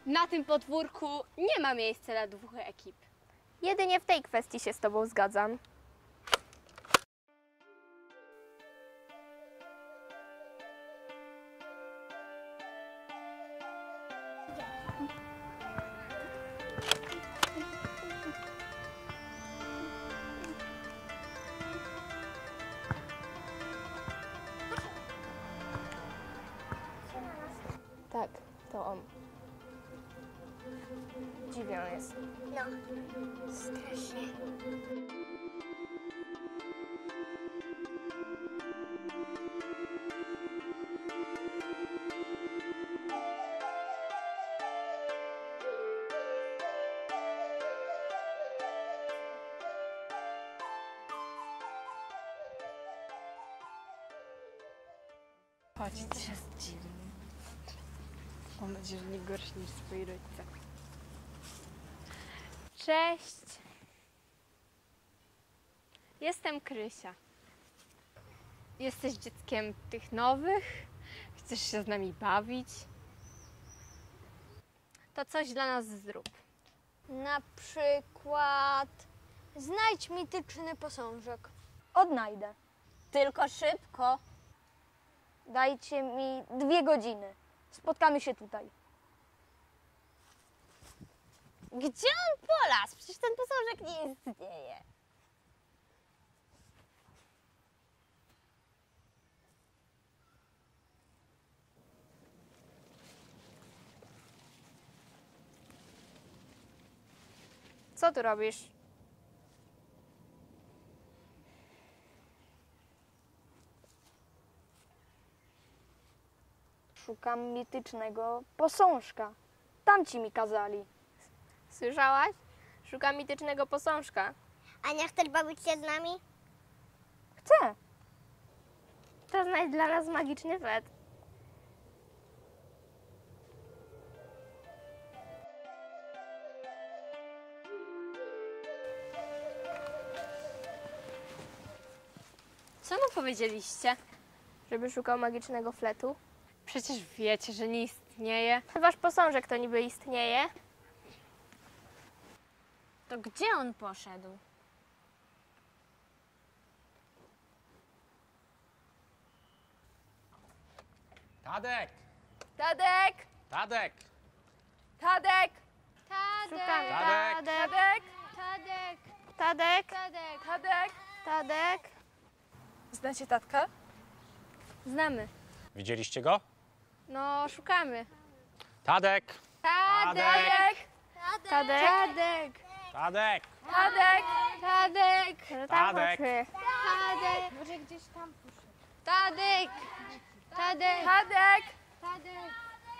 Na tym podwórku nie ma miejsca dla 2 ekip. Jedynie w tej kwestii się z tobą zgadzam. Tak, to on. Dziwny on jest. No, strasznie. Chodź, też jest dziwny. Mam nadzieję, że nie gorszy niż swoi rodzice. Cześć! Jestem Krysia. Jesteś dzieckiem tych nowych? Chcesz się z nami bawić? To coś dla nas zrób. Na przykład znajdź mityczny posążek. Odnajdę. Tylko szybko. Dajcie mi 2 godziny. Spotkamy się tutaj. Gdzie on polasł? Przecież ten posążek nie istnieje. Co tu robisz? Szukam mitycznego posążka. Tamci mi kazali. Słyszałaś? Szukam mitycznego posążka. A nie chcesz bawić się z nami? Chcę. To znajdź dla nas magiczny fet. Co mu powiedzieliście? Żeby szukał magicznego fletu. Przecież wiecie, że nie istnieje. Wasz posążek to niby istnieje. To gdzie on poszedł? Tadek! Tadek! Tadek! Tadek! Szukamy. Tadek! Tadek! Tadek, Tadek! Tadek. Tadek! Tadek! Znacie tatka? Znamy. Widzieliście go? No, szukamy. Tadek! Tadek! Tadek. Tadek! Tadek! Tadek! Tadek! Tadek! Tadek. Może gdzieś tam poszedł. Tadek. Tadek. Tadek! Tadek.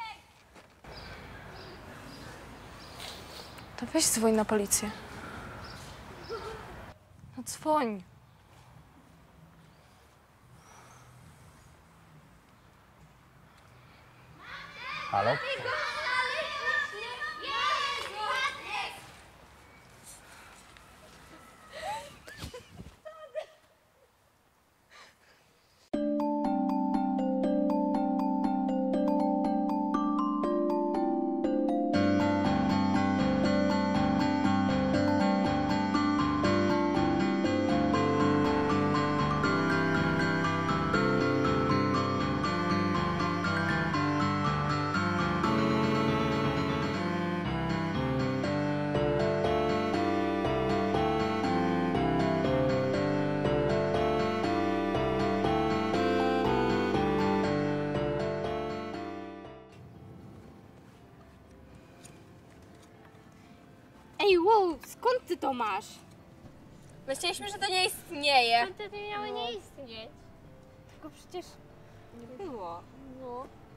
To weź dzwoń na policję. No dzwoń. Halo? Ej, wow, skąd ty to masz? Myśleliśmy, że to nie istnieje. To miały nie istnieć. Tylko przecież nie było. No.